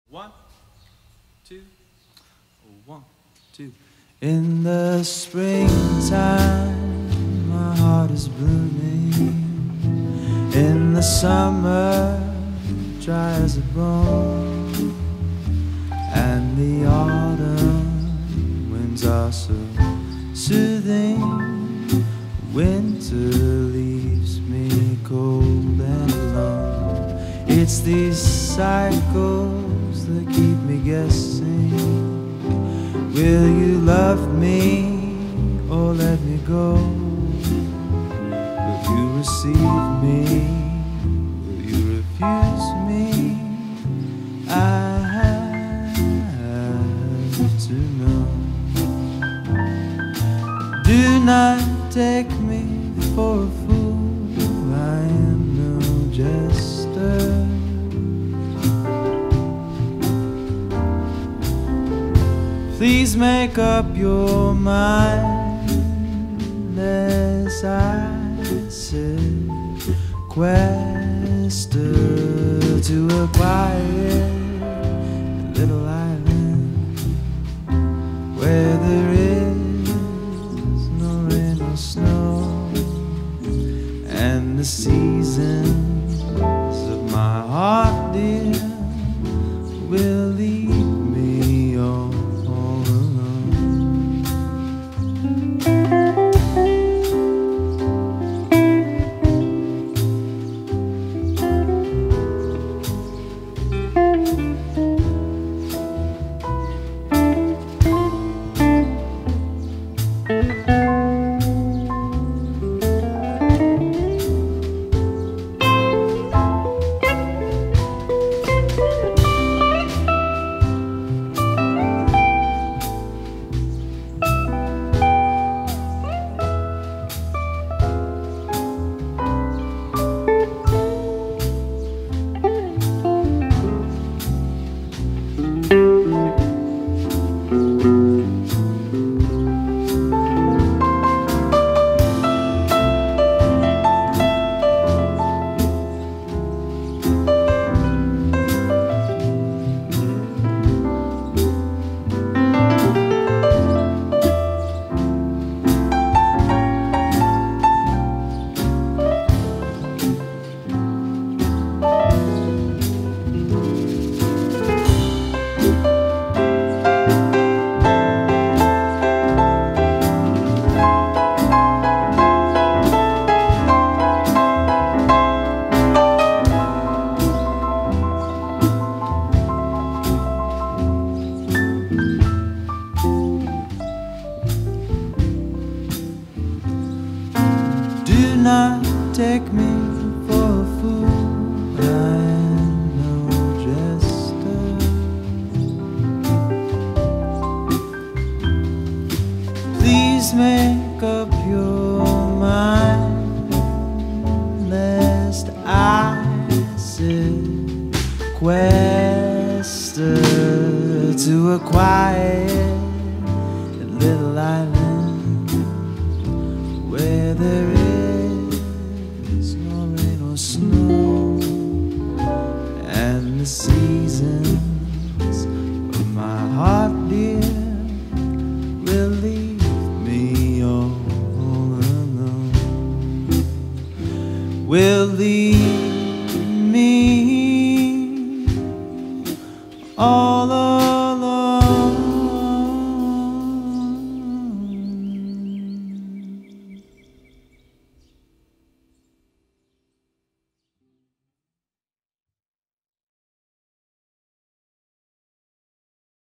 One, two, one, two. In the springtime, my heart is blooming. In the summer, dry as a bone. And the autumn winds are so soothing. Winter leaves me cold and alone. It's these cycles that keep me guessing. Will you love me or let me go? Will you receive me? Will you refuse me? I have to know. Do not take me for a fool, I am no jester. Please make up your mind as I sequester to a quiet little island where there is no rain or snow, and the seasons of my heart, dear, will leave me all alone. Do not take me for a fool, I am no jester. Please make up your mind lest I sequester to a quiet little island where there is no rain or snow, and the seasons of my heart, dear, will leave me all alone. Will leave me all alone.